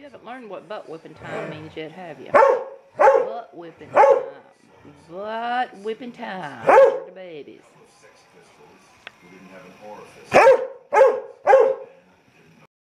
haven't learned what butt whipping time means yet, have you? Butt whipping time. Butt whipping time for the babies. We didn't have an orifice.